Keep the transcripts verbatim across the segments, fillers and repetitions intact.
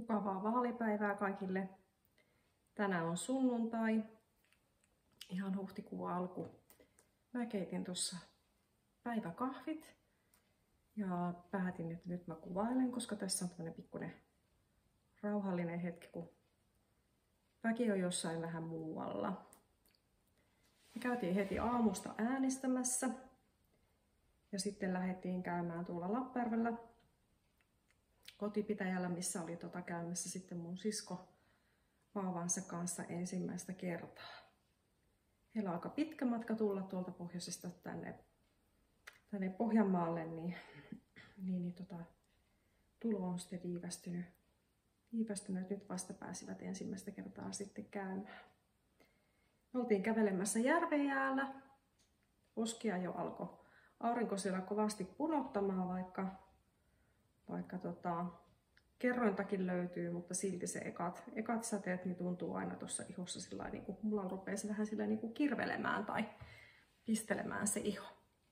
Mukavaa vaalipäivää kaikille. Tänään on sunnuntai, ihan huhtikuun alku. Mä keitin tuossa päiväkahvit ja päätin, että nyt mä kuvailen, koska tässä on tämmönen pikkuinen rauhallinen hetki, kun väki on jossain vähän muualla. Me käytiin heti aamusta äänestämässä ja sitten lähdettiin käymään tuolla Lappajärvellä kotipitäjällä, missä oli tota käymässä sitten mun sisko vauvansa kanssa ensimmäistä kertaa. Heillä on aika pitkä matka tulla tuolta pohjoisesta tänne, tänne Pohjanmaalle, niin, niin, niin tota, tulo on sitten viivästynyt. viivästynyt. Nyt vasta pääsivät ensimmäistä kertaa sitten käymään. Me oltiin kävelemässä järvenjäällä. Oskia jo alkoi aurinko siellä kovasti punottamaan, vaikka, vaikka tota, kerrointakin löytyy, mutta silti se ekat, ekat säteet niin tuntuu aina tuossa ihossa sillä niin kuin mulla rupeaa vähän sillä niin kuin kirvelemään tai pistelemään se iho.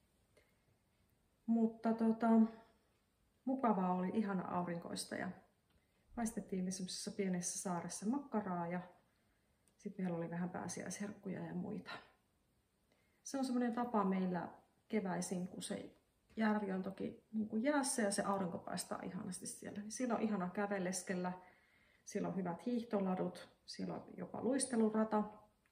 Mutta tota, mukavaa oli, ihana aurinkoista ja paistettiin semmoisessa pienessä saaressa makkaraa ja sitten meillä oli vähän pääsiäisherkkuja ja muita. Se on semmoinen tapa meillä keväisin, kun se järvi on toki niin kuin jäässä ja se aurinko paistaa ihanasti siellä. Niin siellä on ihana käveleskellä, siellä on hyvät hiihtoladut, siellä on jopa luistelurata.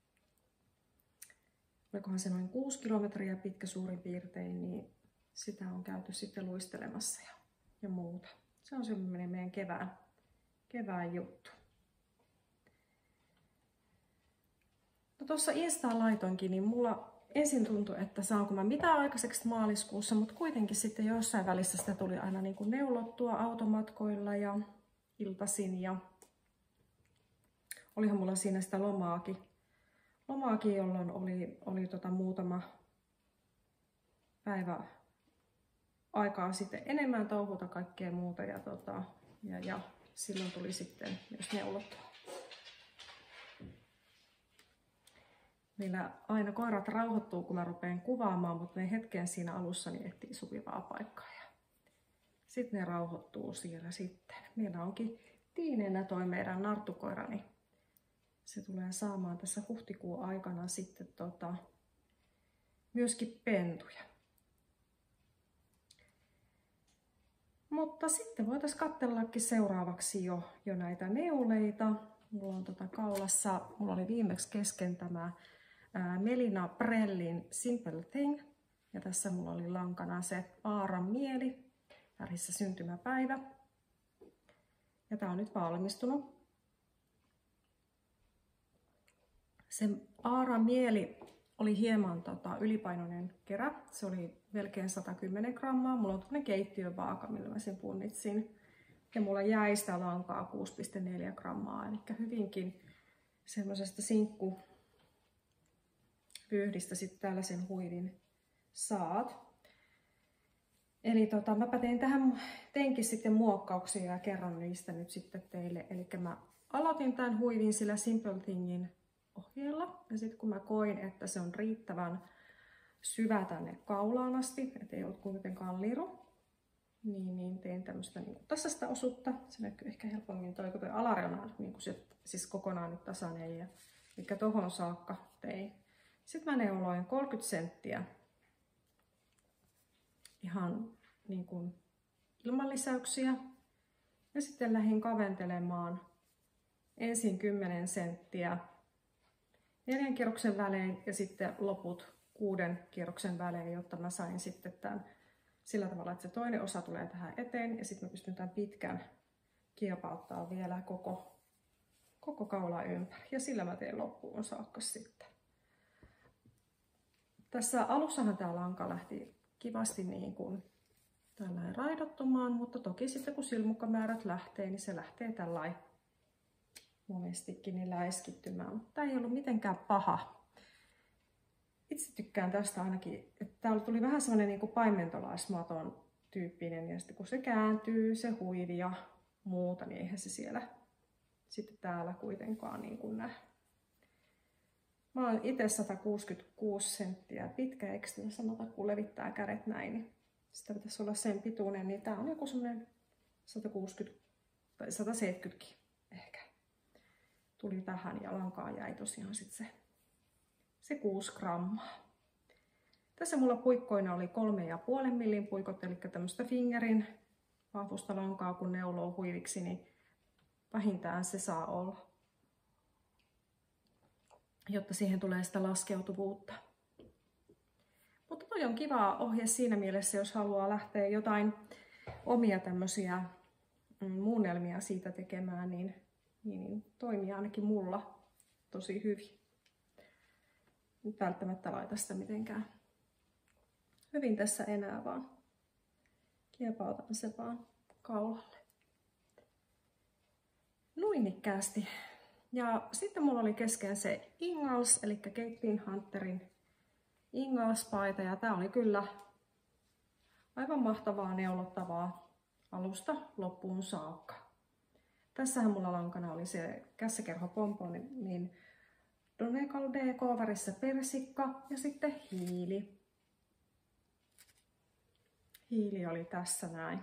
Olikohan se noin kuusi kilometriä pitkä suurin piirtein, niin sitä on käyty sitten luistelemassa ja, ja muuta. Se on semmoinen meidän kevään, kevään juttu. No tuossa Instaan laitoinkin, niin mulla ensin tuntui, että saanko mä mitään aikaiseksi maaliskuussa, mutta kuitenkin sitten jossain välissä sitä tuli aina niin kuin neulottua automatkoilla ja iltaisin ja olihan mulla siinä sitä lomaakin, lomaakin jolloin oli, oli tota muutama päivä aikaa sitten enemmän touhuta kaikkea muuta ja, tota, ja, ja silloin tuli sitten myös neulottua. Meillä aina koirat rauhoittuu, kun mä rupean kuvaamaan, mutta ne hetken siinä alussa niin etsii sopivaa paikkaa. Sitten ne rauhoittuu siellä sitten. Meillä onkin tiineenä toi meidän nartukoira, niin se tulee saamaan tässä huhtikuun aikana sitten tota, myöskin pentuja. Mutta sitten voitaisiin katsellakin seuraavaksi jo, jo näitä neuleita. Mulla on tota kaulassa, mulla oli viimeksi kesken tämä Melina Prellin Simple Thing. Ja tässä mulla oli lankana se Aaran mieli, värissä syntymäpäivä. Ja tää on nyt valmistunut. Se Aaran mieli oli hieman tota, ylipainoinen kerä. Se oli melkein sata kymmenen grammaa. Mulla on tämmönen keittiövaaka, millä mä sen punnitsin. Ja mulla jäi sitä lankaa kuusi pilkku neljä grammaa. Eli hyvinkin semmoisesta sinkku vyyhdistä sitten tällaisen huivin saat. Eli tota, mäpä tein tähän, teinkin sitten muokkauksia ja kerron niistä nyt sitten teille. Eli mä aloitin tämän huivin sillä Simple Thingin ohjeella. Ja sitten kun mä koin, että se on riittävän syvä tänne kaulaan asti, ettei ole kuitenkaan liru, niin, niin tein tämmöistä niin tasaista osuutta. Se näkyy ehkä helpommin toi, kun toi alareuna on niin se, siis kokonaan nyt tasainen. Ja, eli tohon saakka tein. Sitten mä neuloin kolmekymmentä senttiä ihan niin kuin ilman lisäyksiä. Ja sitten lähdin kaventelemaan ensin kymmenen senttiä neljän kierroksen välein ja sitten loput kuuden kierroksen välein, jotta mä sain sitten tämän sillä tavalla, että se toinen osa tulee tähän eteen ja sitten mä pystyn tämän pitkän kiepauttaa vielä koko, koko kaula ympäri. Ja sillä mä teen loppuun saakka sitten. Tässä alussahan tämä lanka lähti kivasti niin kuin tällainen raidottumaan, mutta toki sitten kun silmukkamäärät lähtee, niin se lähtee tällainen monestikin niin läiskittymään. Mutta tämä ei ollut mitenkään paha. Itse tykkään tästä ainakin, että täällä tuli vähän sellainen niin kuin paimentolaismaton tyyppinen ja sitten kun se kääntyy, se huivi ja muuta, niin eihän se siellä sitten täällä kuitenkaan niin kuin näe. Mä oon itse sata kuusikymmentäkuusi senttiä pitkä, eikö sitä sanota, kun levittää kädet näin, niin sitä pitäisi olla sen pituinen, niin tää on joku semmonen sata kuusikymmentäkuusi tai sata seitsemänkymmentäkin ehkä tuli tähän ja lankaa jäi tosiaan sit se, se kuusi grammaa. Tässä mulla puikkoina oli kolme ja puolen millin puikot, eli tämmöistä fingerin vahvusta lankaa kun neuloo huiviksi, niin vähintään se saa olla, jotta siihen tulee sitä laskeutuvuutta. Mutta toi on kiva ohje siinä mielessä, jos haluaa lähteä jotain omia tämmöisiä muunnelmia siitä tekemään, niin, niin toimii ainakin mulla tosi hyvin. Nyt välttämättä laita sitä mitenkään hyvin tässä enää, vaan kiepautan se vaan kaulalle. Nuinnikkäästi. Ja sitten mulla oli kesken se Ingalls, eli Caitlin Hunterin Ingalls-paita, ja tää oli kyllä aivan mahtavaa neulottavaa alusta loppuun saakka. Tässähän mulla lankana oli se kässäkerho pomponi, niin Donegal D K värissä persikka ja sitten hiili. Hiili oli tässä näin.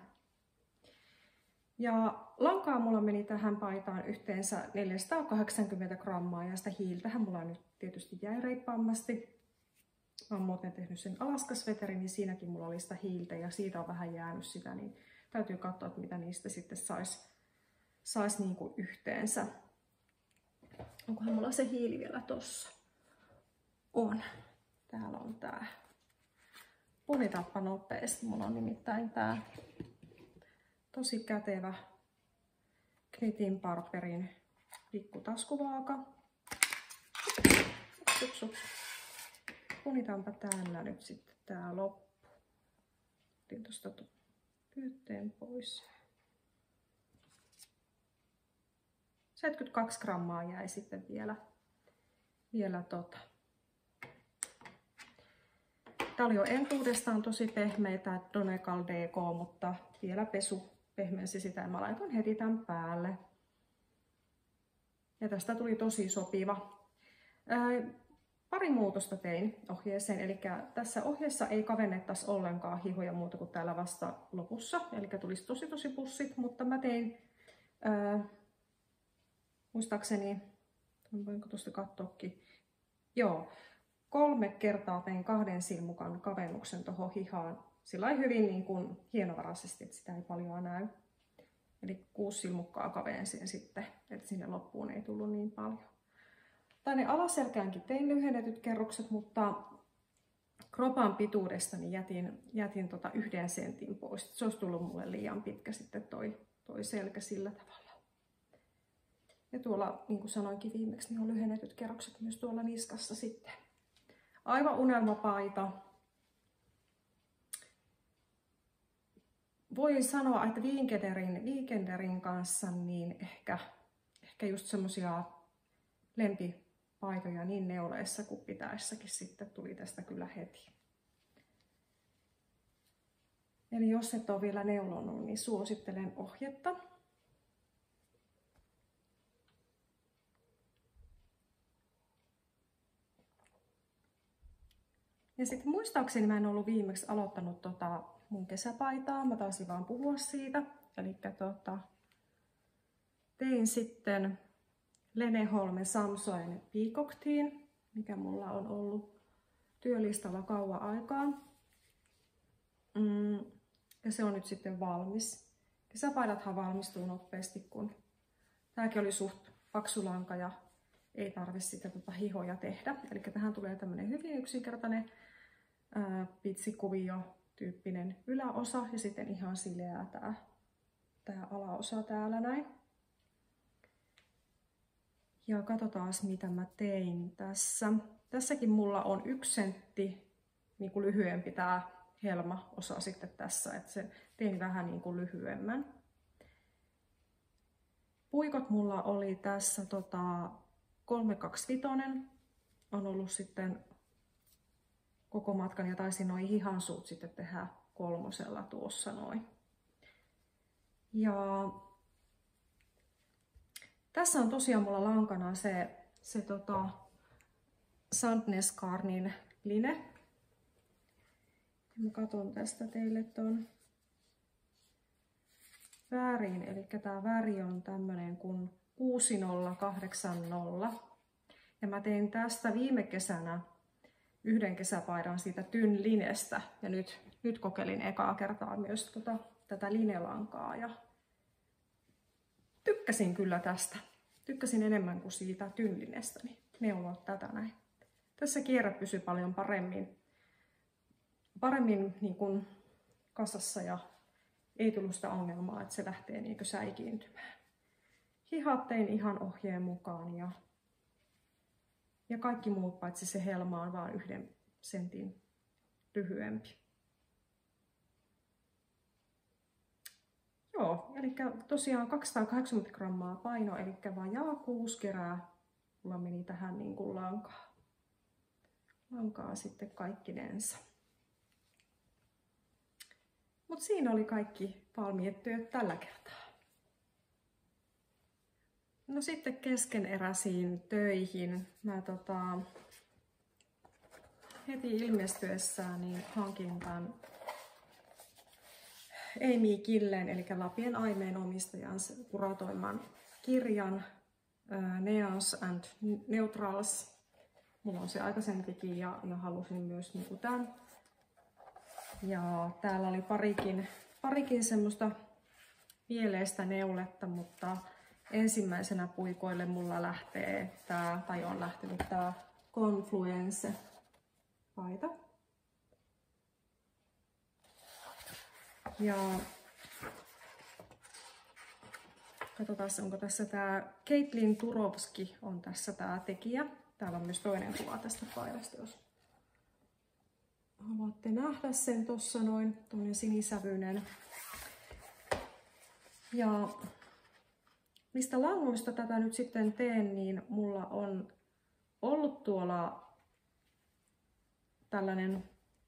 Ja lankaa mulla meni tähän paitaan yhteensä neljäsataakahdeksankymmentä grammaa ja sitä hiiltähän mulla nyt tietysti jäi reippaamasti. Mä oon muuten tehnyt sen Alaska-sweterin, niin siinäkin mulla oli sitä hiiltä ja siitä on vähän jäänyt sitä, niin täytyy katsoa, että mitä niistä sitten sais, sais niinku yhteensä. Onkohan mulla se hiili vielä tossa? On. Täällä on tää. Punitappa nopeasti. Mulla on nimittäin tää tosi kätevä Knitin Barberin pikkutaskuvaaka. Sups, sups. Punitaanpa täällä nyt sitten tää loppu. Otin tosta pyytteen pois. seitsemänkymmentäkaksi grammaa jäi sitten vielä, vielä tota. Tää oli jo entuudestaan tosi pehmeitä Donegal D K, mutta vielä pesu pehmensi sitä ja mä laitoin heti tän päälle. Ja tästä tuli tosi sopiva. Ää, pari muutosta tein ohjeeseen, eli tässä ohjeessa ei kavennettaisi ollenkaan hihoja muuta kuin täällä vasta lopussa, eli tulisi tosi tosi pussit, mutta mä tein ää, muistaakseni, voinko tuosta katsoakin, joo, kolme kertaa tein kahden silmukan kavennuksen tuohon hihaan, sillä hyvin niin kuin hienovaraisesti, että sitä ei paljon näy. Eli kuusi silmukkaa kavensin sitten, että sinne loppuun ei tullut niin paljon. Tänne alaselkäänkin tein lyhennetyt kerrokset, mutta kropan pituudesta niin jätin, jätin tota yhden sentin pois. Se olisi tullut mulle liian pitkä sitten toi, toi selkä sillä tavalla. Ja tuolla, niin kuin sanoinkin viimeksi, niin on lyhennetyt kerrokset myös tuolla niskassa sitten. Aivan unelmapaita. Voin sanoa, että Weekenderin, Weekenderin kanssa niin ehkä, ehkä just semmosia lempipaitoja niin neuleissa kuin pitäessäkin sitten tuli tästä kyllä heti. Eli jos et ole vielä neulonut, niin suosittelen ohjetta. Ja sitten muistaakseni mä en ollut viimeksi aloittanut tota mun kesäpaitaa, mä taisin vaan puhua siitä. Eli tota, tein sitten Leneholmen Samsoen Peacock Teen, mikä mulla on ollut työlistalla kauan aikaa. Mm, ja se on nyt sitten valmis. Kesäpaidathan valmistuu nopeasti, kun tääkin oli suht paksu lanka ja ei tarvitse sitä tota hihoja tehdä. Eli tähän tulee tämmönen hyvin yksinkertainen ää, pitsikuvio tyyppinen yläosa ja sitten ihan sileää tää, tää alaosa täällä näin. Ja katsotaan mitä mä tein tässä. Tässäkin mulla on yksi sentti niin kuin lyhyempi tää helma-osa sitten tässä, että se tein vähän niin kuin lyhyemmän. Puikot mulla oli tässä tota, kolme kaksikymmentäviisi on ollut sitten koko matkan ja taisin noin hihansuut sitten tehdä kolmosella tuossa noin. Ja tässä on tosiaan mulla lankana se, se tota Sandnes Garnin line. Mä katson tästä teille ton. väriin. Eli tämä väri on tämmönen kuin kuusi nolla kahdeksan nolla. Ja mä tein tästä viime kesänä yhden kesäpaidan siitä Tyn linestä. Ja nyt, nyt kokeilin ekaa kertaa myös tota, tätä linelankaa. Ja tykkäsin kyllä tästä. Tykkäsin enemmän kuin siitä Tyn linestä. Niin neuloa tätä näin. Tässä kierre pysyy paljon paremmin, paremmin niin kuin kasassa ja ei tullut sitä ongelmaa, että se lähtee niin kuin säikiintymään. Hihat tein ihan ohjeen mukaan ja, ja kaikki muut paitsi se helma on vaan yhden sentin lyhyempi. Joo, eli tosiaan kaksisataakahdeksankymmentä grammaa paino, eli vajaa kuusi kerää mulla meni tähän niin kuin lankaa. Lankaa sitten kaikkinensa. Mutta siinä oli kaikki valmiit työt tällä kertaa. No sitten keskeneräisiin töihin. Mä tota, heti ilmestyessään niin hankin tämän Amy Killen, eli Lapien Aimeen omistajan kuratoiman kirjan uh, Neons and Neutrals. Mulla on se aikaisempikin ja, ja halusin myös niin kuin tämän. Ja täällä oli parikin, parikin semmoista vieleistä neuletta, mutta ensimmäisenä puikoille mulla lähtee tää, tai on lähtenyt tää Confluence paita. Ja katsotaan, onko tässä tää Caitlin Turovski on tässä tää tekijä. Täällä on myös toinen kuva tästä paidasta, jos haluatte nähdä sen tuossa noin, tuommoinen sinisävyinen. Ja mistä langoista tätä nyt sitten teen, niin mulla on ollut tuolla tällainen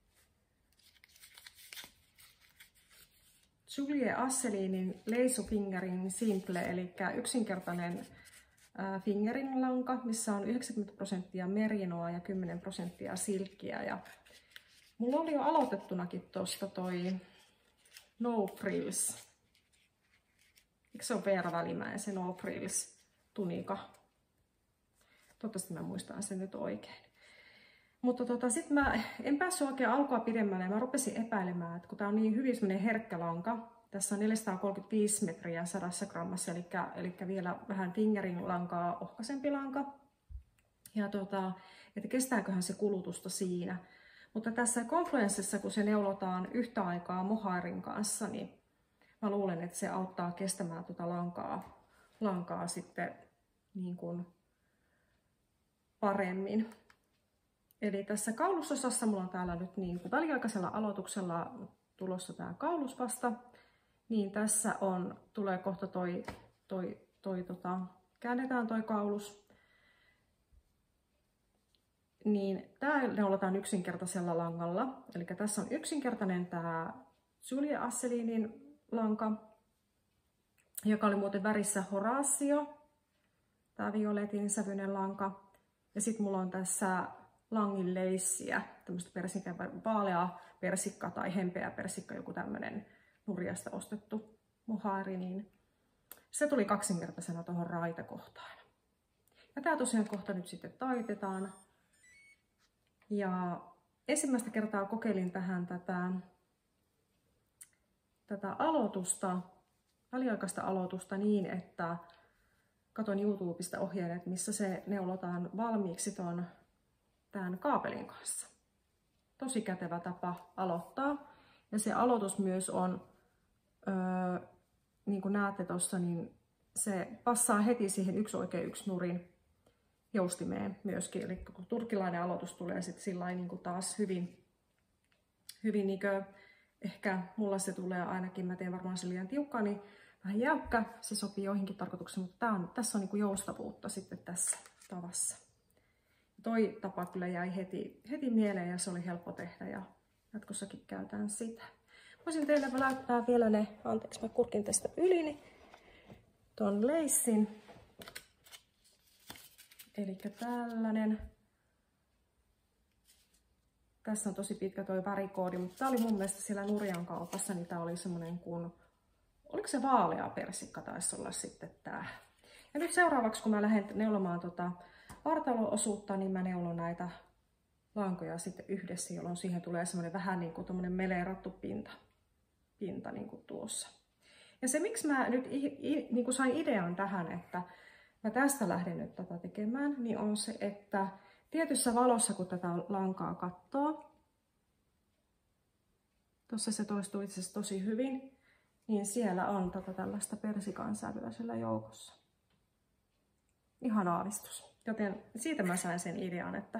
Julie Asselinin Lace Fingering Simple, eli yksinkertainen äh, fingering lanka, missä on yhdeksänkymmentä prosenttia merinoa ja kymmenen prosenttia silkkiä. Ja mulla oli jo aloitettunakin tosta toi No Frills. Eikö se ole Veera Välimäen se No Frills tunika? Toivottavasti mä muistan sen nyt oikein. Mutta tota, sit mä en päässyt oikein alkua pidemmälle ja mä rupesin epäilemään, että kun tää on niin hyvin semmonen herkkä lanka, tässä on neljäsataakolmekymmentäviisi metriä sadassa grammassa, eli, eli vielä vähän fingering lankaa, ohkaisempi lanka. Ja tota, että kestääköhän se kulutusta siinä. Mutta tässä Confluencessa, kun se neulotaan yhtä aikaa mohairin kanssa, niin mä luulen, että se auttaa kestämään tuota lankaa, lankaa sitten niin kuin paremmin. Eli tässä kaulusosassa mulla on täällä nyt niin kuin väliaikaisella aloituksella tulossa tää kaulus vasta. Niin tässä on, tulee kohta toi, toi, toi tota, käännetään toi kaulus. Niin tää neulotaan yksinkertaisella langalla. Eli tässä on yksinkertainen tää Julie Asselinin lanka, joka oli muuten värissä Horatio, tää violetin sävyinen lanka. Ja sit mulla on tässä langin leissiä, tämmöistä persikkä, vaalea persikka tai hempeä persikka, joku tämmönen Nurjasta ostettu mohairi, niin se tuli kaksinkertaisena tuohon raitakohtaan. Ja tää tosiaan kohta nyt sitten taitetaan. Ja ensimmäistä kertaa kokeilin tähän tätä, tätä aloitusta, väliaikaista aloitusta niin, että katon YouTubesta ohjeet, missä se neulotaan valmiiksi ton tämän kaapelin kanssa. Tosi kätevä tapa aloittaa. Ja se aloitus myös on, öö, niin kuin näette tuossa, niin se passaa heti siihen yksi oikein yksi nurin joustimeen myöskin. Eli kun turkilainen aloitus tulee sitten sillä niin kuin taas hyvin, hyvin niin kuin, ehkä mulla se tulee ainakin, mä teen varmaan se liian tiukkaa, niin vähän jäykkä, se sopii joihinkin tarkoituksiin, mutta tää on, tässä on niin kuin joustavuutta sitten tässä tavassa. Toi tapa kyllä jäi heti, heti mieleen ja se oli helppo tehdä ja jatkossakin käytän sitä. Voisin teille näyttää vielä ne, anteeksi mä kurkin tästä yli, niin ton leissin. Eli tällainen. Tässä on tosi pitkä toi värikoodi, mutta tää oli mun mielestä siellä Nurjan kaupassa, niin tää oli semmonen kuin oliko se vaalea persikka taisi olla sitten tää. Ja nyt seuraavaksi kun mä lähden neulomaan tota vartalo-osuutta, niin mä neulon näitä lankoja sitten yhdessä, jolloin siihen tulee semmoinen vähän niin kuin tommonen meleerattu pinta, pinta niin kuin tuossa. Ja se miksi mä nyt i, i, niin kuin sain idean tähän, että mä tästä lähden nyt tätä tekemään, niin on se, että tietyssä valossa kun tätä lankaa katsoo, tuossa se toistuu itse asiassa tosi hyvin, niin siellä on tota tällaista persikan sävyä siellä joukossa. Ihan aavistus. Joten siitä mä sain sen idean, että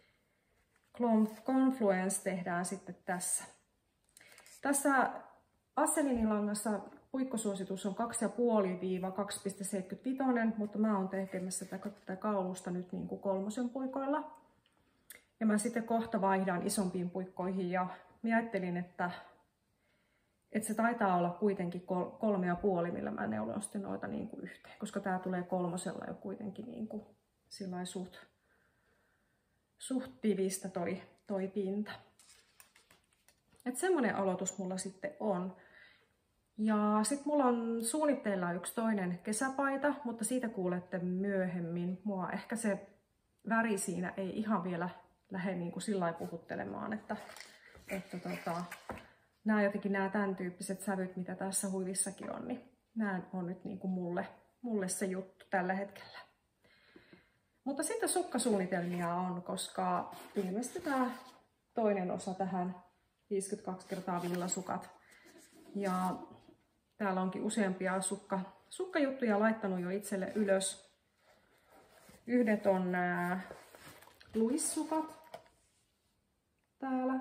Confluence tehdään sitten tässä. Tässä Asselinin langassa puikkosuositus on kaksi pilkku viisi kaksi pilkku seitsemänkymmentäviisi, mutta mä oon tekemässä tätä kaulusta nyt niin kuin kolmosen puikoilla. Ja mä sitten kohta vaihdan isompiin puikkoihin ja mä ajattelin, että, että se taitaa olla kuitenkin kolme ja puoli, millä mä neulon sitten noita niin kuin yhteen, koska tää tulee kolmosella jo kuitenkin niin kuin sillain suht, suht tivistä toi, toi pinta. Et semmonen aloitus mulla sitten on. Ja sitten mulla on suunnitteilla yksi toinen kesäpaita, mutta siitä kuulette myöhemmin. Mua ehkä se väri siinä ei ihan vielä lähde niin kuin sillä lailla puhuttelemaan, että, että tota, nämä jotenkin nämä tämän tyyppiset sävyt, mitä tässä huivissakin on, niin nämä on nyt niin kuin mulle, mulle se juttu tällä hetkellä. Mutta sitten sukkasuunnitelmia on, koska ilmeisesti tämä toinen osa tähän viisikymmentäkaksi kertaa villasukat. Ja täällä onkin useampia sukka, sukkajuttuja laittanut jo itselle ylös. Yhdet on nämä luissukat täällä.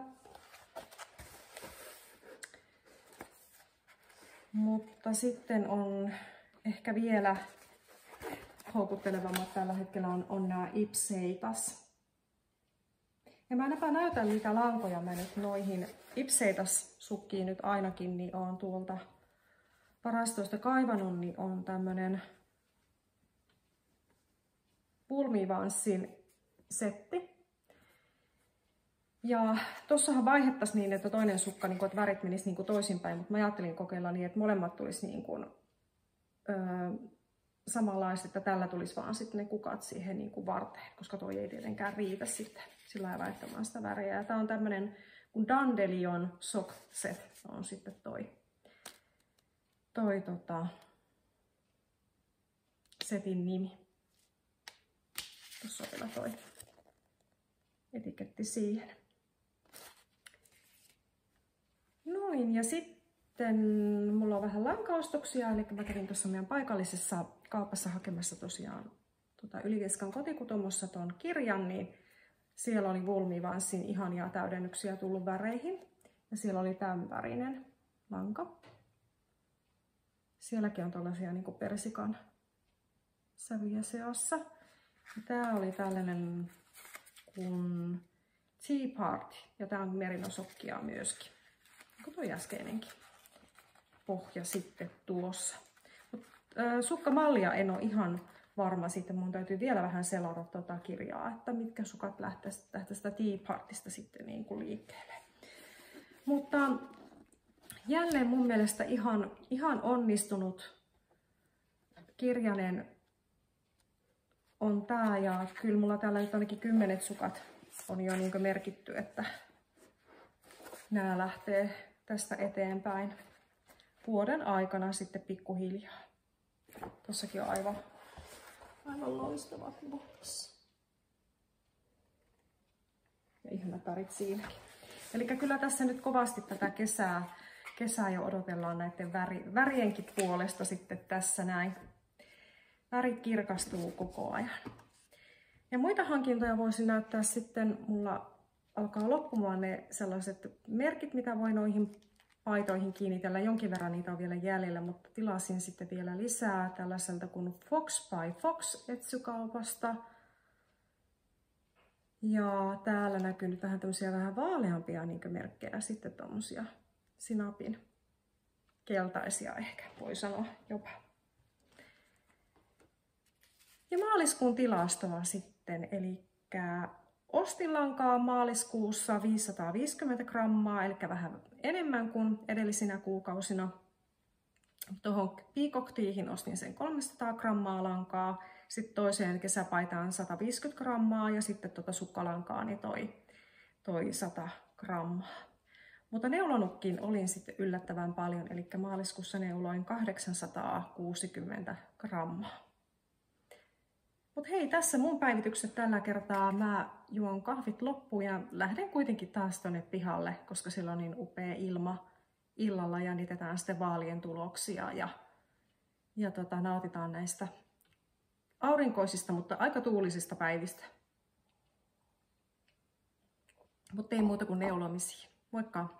Mutta sitten on ehkä vielä houkuttelevammat tällä hetkellä on, on nämä Ipseitas. Ja mä enpä näytän mitä lankoja mä nyt noihin Ipseitas sukkiin nyt ainakin, niin on tuolta varastoista kaivannut, niin on tämmönen pulmivanssin setti. Ja tossahan vaihettaisiin niin, että toinen sukka, niin kuin, että värit menisi niin kuin toisinpäin, mutta mä ajattelin kokeilla niin, että molemmat tulisi niin kuin, öö, samanlaiset, että tällä tulisi vaan sitten ne kukat siihen niin kuin varteen, koska toi ei tietenkään riitä sitten sillä lailla laittamaan sitä väriä. Ja tää on tämmönen kun Dandelion Sock Set on sitten toi, toi tota, setin nimi. Tuossa on vielä toi etiketti siihen. Noin, ja sitten mulla on vähän lankaostoksia, eli mä kävin tuossa meidän paikallisessa kaupassa hakemassa tosiaan tota Ylivieskan kotikutomossa ton kirjan, niin siellä oli Woolmivanssin ihania täydennyksiä tullut väreihin. Ja siellä oli tämän värinen lanka. Sielläkin on tällaisia niin kuin persikan sävyjä seassa. Ja tää oli tällainen kuin Tea Party. Ja tää on merinosokkia myöskin. Niin kuin toi äskeinenkin pohja sitten tuossa. Mut, äh, sukkamallia en ole ihan varma. Sitten mun täytyy vielä vähän selata tuota kirjaa, että mitkä sukat lähtee tästä Tea Partysta sitten niin kuin liikkeelle. Mutta jälleen mun mielestä ihan, ihan onnistunut kirjanen on tää, ja kyllä mulla täällä nyt ainakin kymmenet sukat on jo niin kuin merkitty, että nämä lähtee tästä eteenpäin vuoden aikana sitten pikkuhiljaa. Tossakin on aivan, aivan loistavat box. Ja ihanat värit siinäkin. Eli kyllä tässä nyt kovasti tätä kesää, kesää jo odotellaan näiden väri, värienkin puolesta sitten tässä näin. Värit kirkastuu koko ajan. Ja muita hankintoja voisin näyttää sitten, mulla alkaa loppumaan ne sellaiset merkit, mitä voi noihin paitoihin kiinnitellä. Jonkin verran niitä on vielä jäljellä, mutta tilasin sitten vielä lisää tällaiselta kuin Fox by Fox etsykaupasta. Ja täällä näkyy nyt vähän tämmöisiä vähän vaaleampia niin merkkejä, sitten tommosia sinapin keltaisia ehkä voi sanoa jopa. Ja maaliskuun tilastoa sitten, eli ostin lankaa maaliskuussa viisisataaviisikymmentä grammaa, eli vähän enemmän kuin edellisinä kuukausina. Tuohon Peacock-tiihin ostin sen kolmesataa grammaa lankaa, sitten toiseen kesäpaitaan sata viisikymmentä grammaa ja sitten tuota sukkalankaa niin toi, toi sata grammaa. Mutta neulonutkin olin sitten yllättävän paljon, eli maaliskuussa neuloin kahdeksansataakuusikymmentä grammaa. Mutta hei, tässä mun päivitykset tällä kertaa. Mä juon kahvit loppuun ja lähden kuitenkin taas tonne pihalle, koska siellä on niin upea ilma. Illalla jännitetään sitten vaalien tuloksia ja, ja tota, nautitaan näistä aurinkoisista, mutta aika tuulisista päivistä. Mutta ei muuta kuin neulomisia. Moikka!